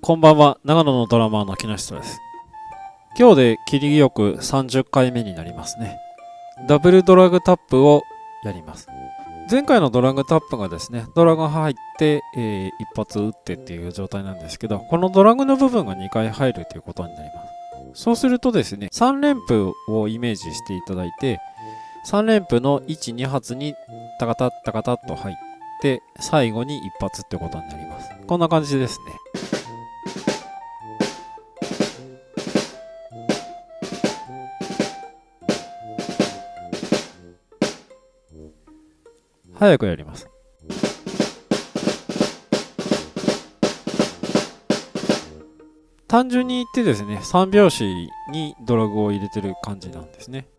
こんばんは、長野のドラマーの木下です。今日で切りよく30回目になりますね。ダブルドラグタップをやります。前回のドラグタップがですね、ドラグ入って、一発打ってっていう状態なんですけど、このドラグの部分が2回入るということになります。そうするとですね、3連符をイメージしていただいて、3連符の1、2発にタカタッタカタッと入って、最後に1発ってことになります。こんな感じですね。早くやります。単純に言ってですね、3拍子にドラグを入れてる感じなんですね。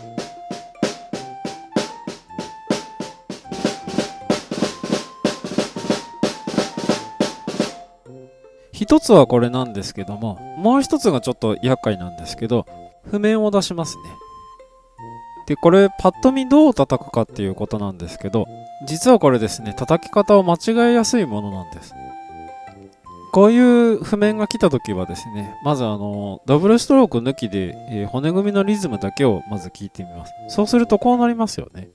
一つはこれなんですけども、もう一つがちょっと厄介なんですけど、譜面を出しますね。で、これパッと見どう叩くかっていうことなんですけど、実はこれですね、叩き方を間違えやすいものなんです。こういう譜面が来た時はですね、まずダブルストローク抜きで、骨組みのリズムだけをまず聞いてみます。そうするとこうなりますよね。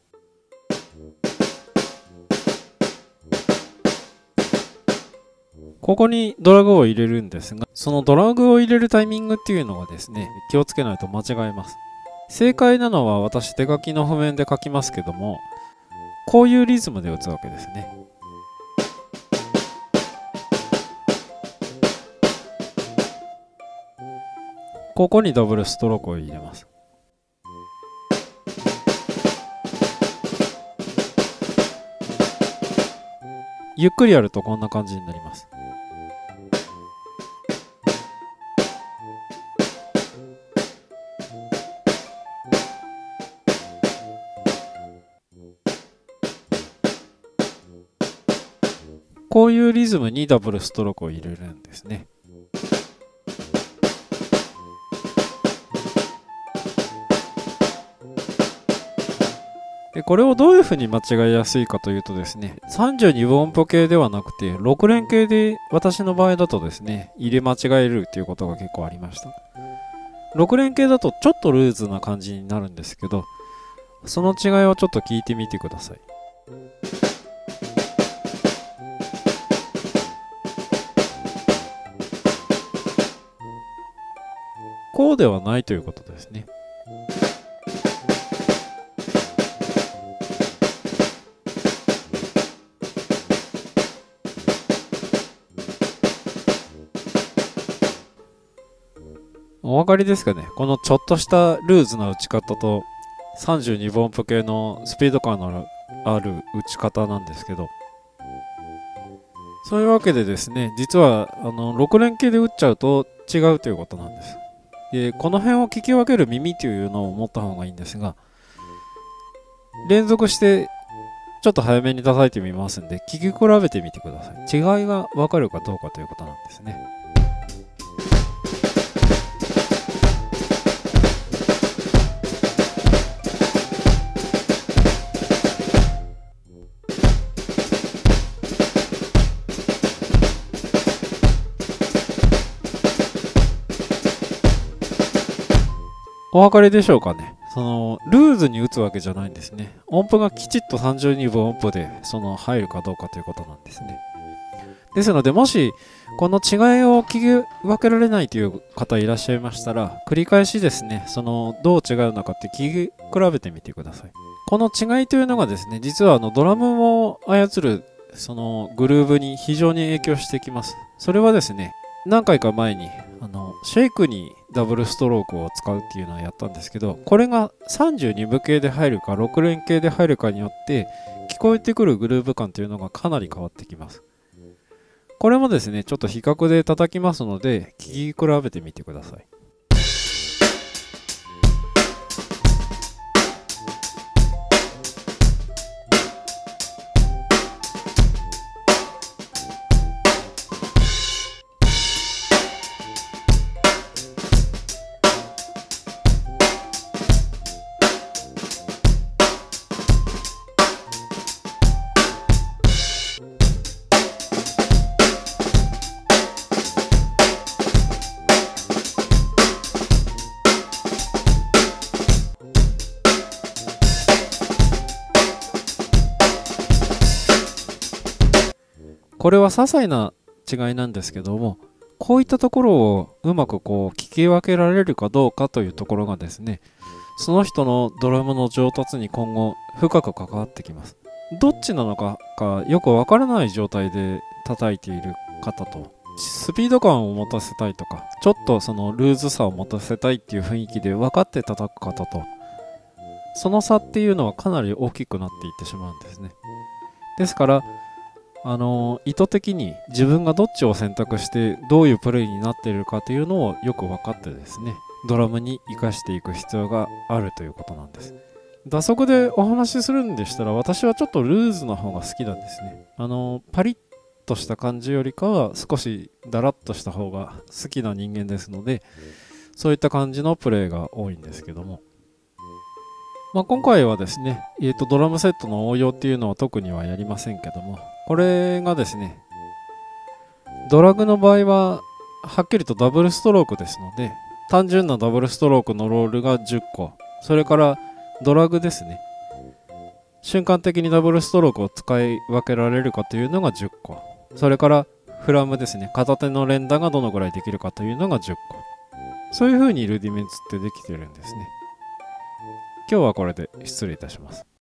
ここにドラグを入れるんですが、そのドラグを入れるタイミングっていうのがですね、気をつけないと間違えます。正解なのは私手書きの譜面で書きますけども、こういうリズムで打つわけですね。ここにダブルストロークを入れます。ゆっくりやるとこんな感じになります。こういうリズムにダブルストロークを入れるんですね。で、これをどういうふうに間違いやすいかというとですね、32分音符形ではなくて6連形で私の場合だとですね、入れ間違えるっていうことが結構ありました。6連形だとちょっとルーズな感じになるんですけど、その違いをちょっと聞いてみてください。こうではないということですね。お分かりですかね。このちょっとしたルーズな打ち方と32分音符形のスピード感のある打ち方なんですけど、そういうわけでですね、実は6連形で打っちゃうと違うということなんです。で、この辺を聞き分ける耳というのを持った方がいいんですが、連続してちょっと早めに叩いてみますんで、聞き比べてみてください。違いが分かるかどうかということなんですね。お分かりでしょうかね。ルーズに打つわけじゃないんですね。音符がきちっと32分音符で入るかどうかということなんですね。ですので、もしこの違いを聞き分けられないという方いらっしゃいましたら、繰り返しですね、どう違うのかって聞き比べてみてください。この違いというのがですね、実はドラムを操るグルーヴに非常に影響してきます。それはですね、何回か前にシェイクにダブルストロークを使うっていうのをやったんですけど、これが32分形で入るか6連形で入るかによって聞こえてくるグルーヴ感というのがかなり変わってきます。これもですね、ちょっと比較で叩きますので聞き比べてみてください。 これは些細な違いなんですけども、こういったところをうまくこう聞き分けられるかどうかというところがですね、その人のドラムの上達に今後深く関わってきます。どっちなのかがよくわからない状態で叩いている方と、スピード感を持たせたいとか、ちょっとそのルーズさを持たせたいっていう雰囲気で分かって叩く方と、その差っていうのはかなり大きくなっていってしまうんですね。ですから意図的に自分がどっちを選択してどういうプレイになっているかというのをよく分かってですね、ドラムに活かしていく必要があるということなんです。打足でお話しするんでしたら、私はちょっとルーズな方が好きなんですね。パリッとした感じよりかは少しダラッとした方が好きな人間ですので、そういった感じのプレイが多いんですけども、今回はですね、ドラムセットの応用っていうのは特にはやりませんけども、これがですね、ドラグの場合ははっきりとダブルストロークですので、単純なダブルストロークのロールが10個、それからドラグですね、瞬間的にダブルストロークを使い分けられるかというのが10個、それからフラムですね、片手の連打がどのぐらいできるかというのが10個、そういう風にルディメンツってできてるんですね。今日はこれで失礼いたします。